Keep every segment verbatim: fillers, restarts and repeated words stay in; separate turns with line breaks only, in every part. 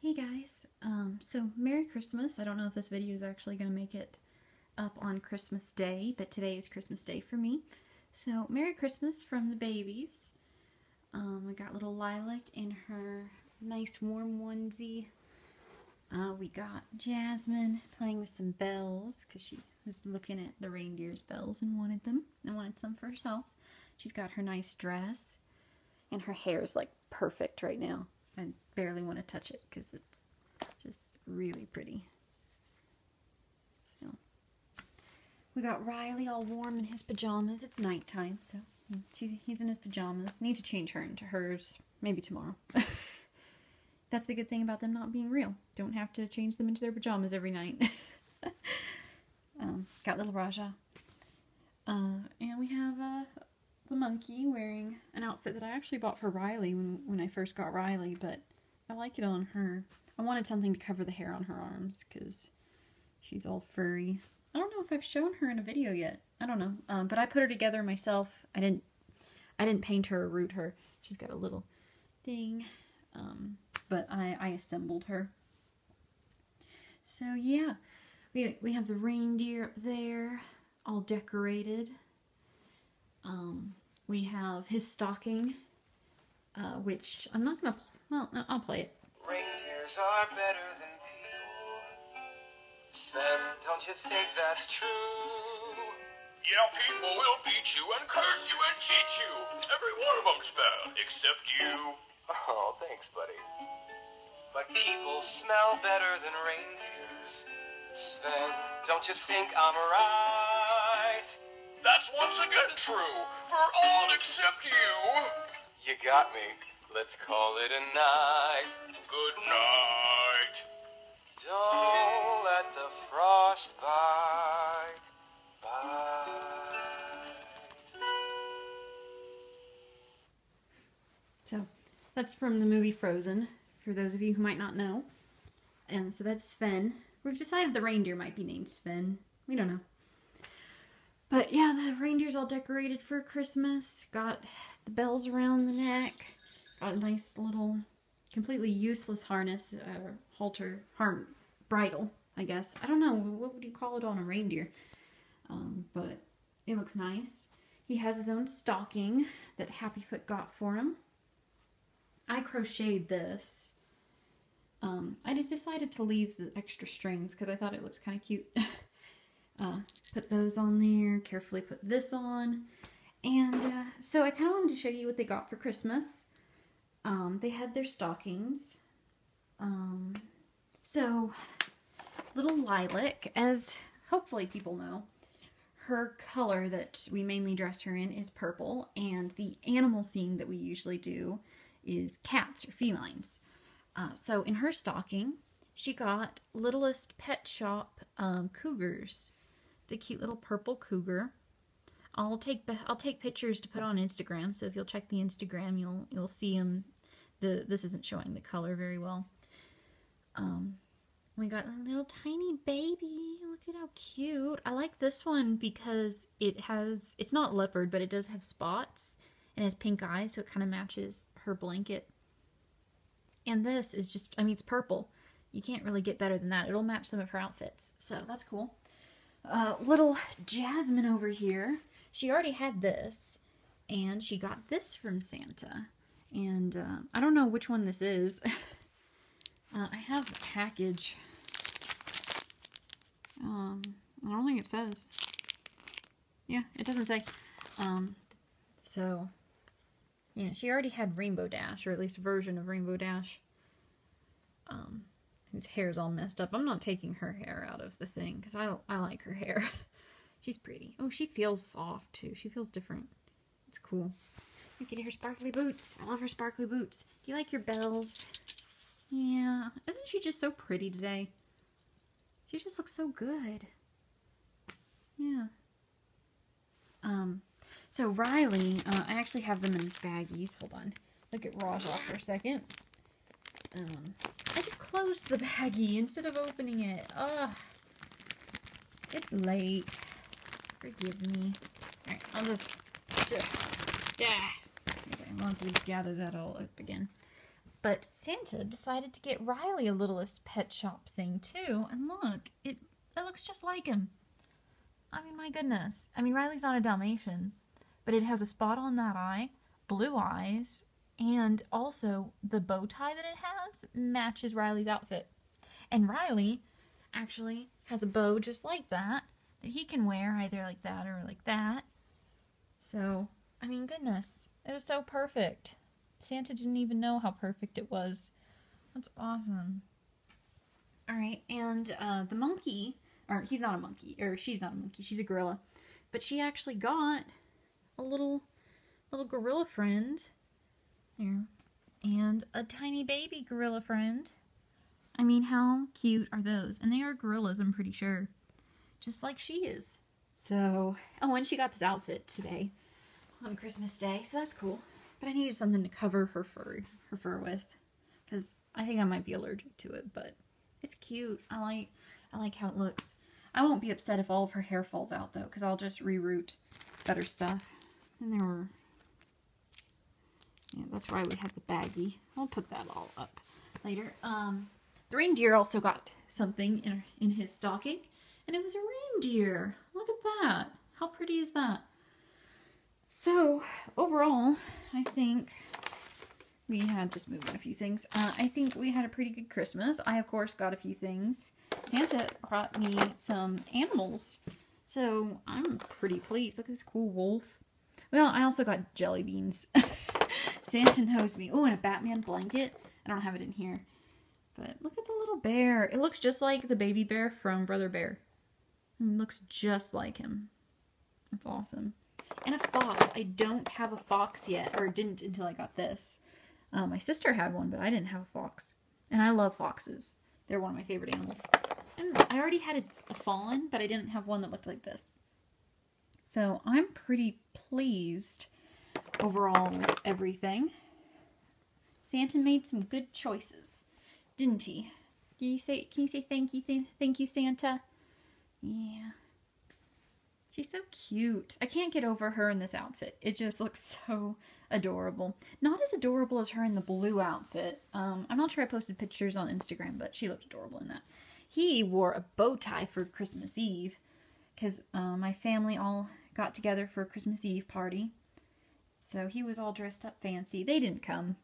Hey guys, um, so Merry Christmas. I don't know if this video is actually going to make it up on Christmas Day, but today is Christmas Day for me. So Merry Christmas from the babies. Um, we got little Lilac in her nice warm onesie. Uh, we got Jasmine playing with some bells because she was looking at the reindeer's bells and wanted them and wanted some for herself. She's got her nice dress and her hair is like perfect right now. I barely want to touch it because it's just really pretty. So we got Riley all warm in his pajamas. It's nighttime, so she, he's in his pajamas. Need to change her into hers maybe tomorrow. That's the good thing about them not being real. Don't have to change them into their pajamas every night. um, got little Raja. Uh, and we have uh, the monkey wearing an outfit that I actually bought for Riley when, when I first got Riley, but I like it on her. I wanted something to cover the hair on her arms because she's all furry. I don't know if I've shown her in a video yet. I don't know. Um, but I put her together myself. I didn't I didn't paint her or root her. She's got a little thing. Um, but I, I assembled her. So yeah, we, we have the reindeer up there, all decorated. Um, we have his stocking, uh, which I'm not gonna, well, no, I'll play it.
Reindeers are better than people. Sven, don't you think that's true?
Yeah, people will beat you and curse you and cheat you. Every one of them's bad, except you.
Oh, thanks, buddy. But people smell better than reindeers. Sven, don't you think I'm right?
That's once again true, for all except you.
You got me. Let's call it a night.
Good night.
Don't let the frost bite. Bite.
So that's from the movie Frozen, for those of you who might not know. And so that's Sven. We've decided the reindeer might be named Sven. We don't know. But yeah, the reindeer's all decorated for Christmas. Got the bells around the neck. Got a nice little, completely useless harness, uh, halter, harm, bridle, I guess. I don't know, what would you call it on a reindeer? Um, but it looks nice. He has his own stocking that Happyfoot got for him. I crocheted this. Um, I just decided to leave the extra strings because I thought it looks kind of cute. uh, put those on there, carefully put this on. And uh, so I kind of wanted to show you what they got for Christmas. Um, they had their stockings. Um, so, little Lilac, as hopefully people know, her color that we mainly dress her in is purple, and the animal theme that we usually do is cats or felines. Uh, so in her stocking, she got Littlest Pet Shop um, cougars. It's a cute little purple cougar. I'll take I'll take pictures to put on Instagram. So if you'll check the Instagram, you'll you'll see them. The this isn't showing the color very well. Um, we got a little tiny baby. Look at how cute. I like this one because it has it's not leopard, but it does have spots and has pink eyes, so it kind of matches her blanket. And this is just, I mean, it's purple. You can't really get better than that. It'll match some of her outfits. So that's cool. Uh, little Jasmine over here. She already had this. And she got this from Santa. And uh, I don't know which one this is. uh, I have the package. Um, I don't think it says. Yeah, it doesn't say. Um, so... Yeah, she already had Rainbow Dash, or at least a version of Rainbow Dash, um, whose hair's all messed up. I'm not taking her hair out of the thing, because I, I like her hair. She's pretty. Oh, she feels soft, too. She feels different. It's cool. Look at her sparkly boots. I love her sparkly boots. Do you like your bells? Yeah. Isn't she just so pretty today? She just looks so good. Yeah. Um... So Riley, uh, I actually have them in baggies. Hold on. Look at Raja for a second. Um, I just closed the baggie instead of opening it. Ugh. It's late. Forgive me. Alright, I'll just... just yeah. Okay, I'll have to gather that all up again. But Santa decided to get Riley a littlest pet shop thing too, and look, it, it looks just like him. I mean, my goodness. I mean, Riley's not a Dalmatian, but it has a spot on that eye, blue eyes, and also the bow tie that it has matches Riley's outfit. And Riley actually has a bow just like that, that he can wear either like that or like that. So, I mean, goodness, it was so perfect. Santa didn't even know how perfect it was. That's awesome. Alright, and uh, the monkey, or he's not a monkey, or she's not a monkey, she's a gorilla. But she actually got a little, little gorilla friend. There. And a tiny baby gorilla friend. I mean, how cute are those? And they are gorillas, I'm pretty sure. Just like she is. So, oh, and she got this outfit today on Christmas Day, so that's cool. But I needed something to cover her fur, her fur with, because I think I might be allergic to it, but it's cute. I like, I like how it looks. I won't be upset if all of her hair falls out, though, because I'll just reroute better stuff. And there were, yeah, that's why we have the baggie. I'll put that all up later. Um, the reindeer also got something in, in his stocking, and it was a reindeer. Look at that. How pretty is that? So, overall, I think we had, just moving a few things, uh, I think we had a pretty good Christmas. I, of course, got a few things. Santa brought me some animals, so I'm pretty pleased. Look at this cool wolf. Well, I also got jelly beans. Santa knows me. Oh, and a Batman blanket. I don't have it in here. But look at the little bear. It looks just like the baby bear from Brother Bear. It looks just like him. That's awesome. And a fox. I don't have a fox yet, or didn't until I got this. Uh, my sister had one, but I didn't have a fox. And I love foxes. They're one of my favorite animals. And I already had a, a fawn, but I didn't have one that looked like this. So I'm pretty pleased overall with everything. Santa made some good choices, didn't he? Can you say, can you say thank you, th thank you, Santa? Yeah. She's so cute. I can't get over her in this outfit. It just looks so adorable. Not as adorable as her in the blue outfit. Um, I'm not sure I posted pictures on Instagram, but she looked adorable in that. He wore a bow tie for Christmas Eve, because uh, my family all got together for a Christmas Eve party. So he was all dressed up fancy. They didn't come.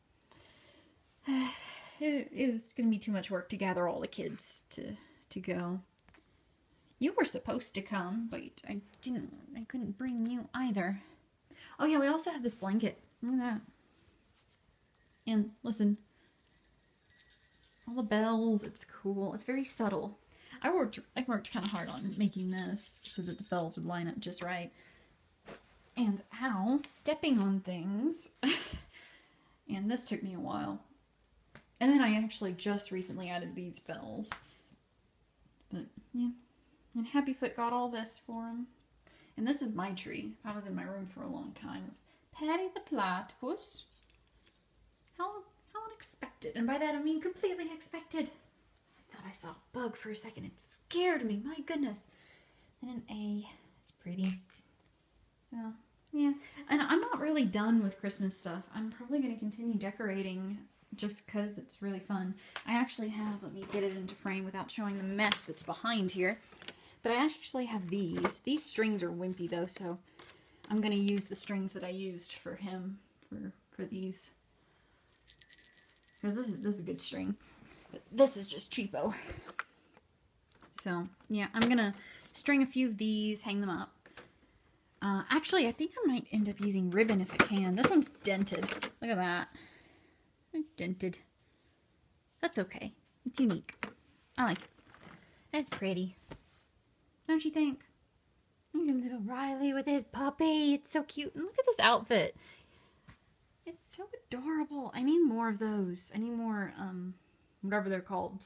It, it was going to be too much work to gather all the kids to, to go. You were supposed to come, but I didn't, I couldn't bring you either. Oh yeah, we also have this blanket. Look at that. And listen, all the bells, it's cool. It's very subtle. I worked, I worked kind of hard on making this so that the bells would line up just right. And ow, stepping on things. And this took me a while. And then I actually just recently added these bells. But yeah. And Happyfoot got all this for him. And this is my tree. I was in my room for a long time with Patty the Platypus. How, how unexpected. And by that I mean completely expected. I thought I saw a bug for a second. It scared me. My goodness. And an A. It's pretty. So, yeah. And I'm not really done with Christmas stuff. I'm probably going to continue decorating just because it's really fun. I actually have, let me get it into frame without showing the mess that's behind here. But I actually have these. These strings are wimpy though, so I'm going to use the strings that I used for him for, for these. Because this is, this is a good string. But this is just cheapo. So, yeah, I'm going to string a few of these, hang them up. Uh, actually, I think I might end up using ribbon if I can. This one's dented. Look at that. It's dented. That's okay. It's unique. I like it. That's pretty. Don't you think? Look at little Riley with his puppy. It's so cute. And look at this outfit. It's so adorable. I need more of those. I need more, um, whatever they're called.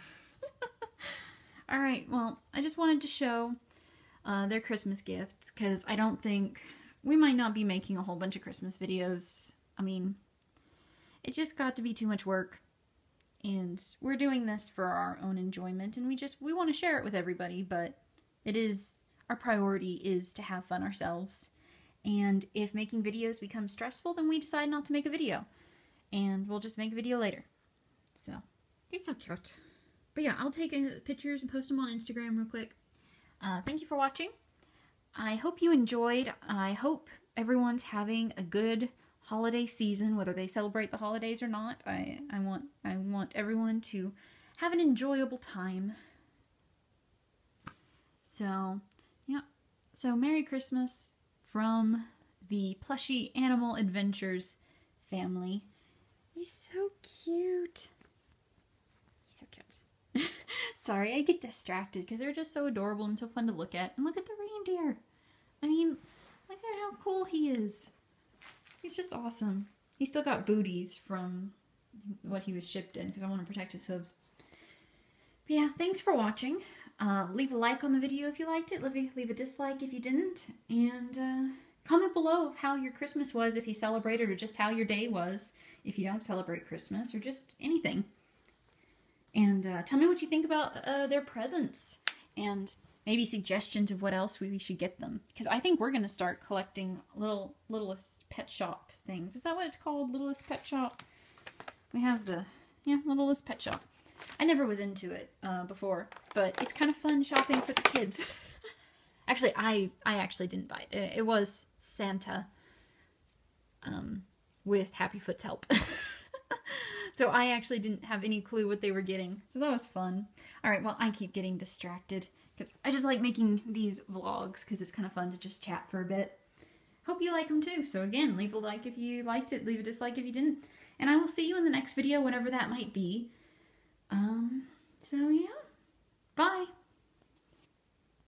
Alright, well, I just wanted to show uh, their Christmas gifts, because I don't think, we might not be making a whole bunch of Christmas videos. I mean, it just got to be too much work. And we're doing this for our own enjoyment, and we just, we want to share it with everybody, but it is, our priority is to have fun ourselves. And if making videos becomes stressful, then we decide not to make a video. and we'll just make a video later. So, he's so cute. But yeah, I'll take uh, pictures and post them on Instagram real quick. Uh, thank you for watching. I hope you enjoyed. I hope everyone's having a good holiday season, whether they celebrate the holidays or not. I, I want I want everyone to have an enjoyable time. So, yeah. So, Merry Christmas from the Plushie Animal Adventures family. He's so cute. He's so cute. Sorry, I get distracted because they're just so adorable and so fun to look at. And look at the reindeer. I mean, look at how cool he is. He's just awesome. He's still got booties from what he was shipped in because I want to protect his hooves. But yeah, thanks for watching. Uh, leave a like on the video if you liked it. Leave a, leave a dislike if you didn't. And uh, comment below of how your Christmas was if you celebrated, or just how your day was if you don't celebrate Christmas, or just anything. And uh, tell me what you think about uh, their presents, and maybe suggestions of what else we should get them. Because I think we're going to start collecting little Littlest Pet Shop things. Is that what it's called? Littlest Pet Shop? We have the, yeah, Littlest Pet Shop. I never was into it uh, before, but it's kind of fun shopping for the kids. Actually, I, I actually didn't buy it. It was Santa um, with Happyfoot's help. So I actually didn't have any clue what they were getting. So that was fun. Alright, well, I keep getting distracted because I just like making these vlogs because it's kind of fun to just chat for a bit. Hope you like them too. So again, leave a like if you liked it, leave a dislike if you didn't. And I will see you in the next video, whenever that might be. Um, so yeah. Bye!